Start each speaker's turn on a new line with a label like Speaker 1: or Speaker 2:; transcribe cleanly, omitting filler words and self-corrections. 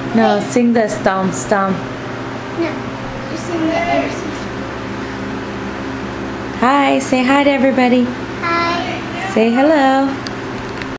Speaker 1: No, sing the stomp stomp.
Speaker 2: No, you sing the ABCs.
Speaker 1: Hi, say hi to everybody.
Speaker 2: Hi.
Speaker 1: Say hello.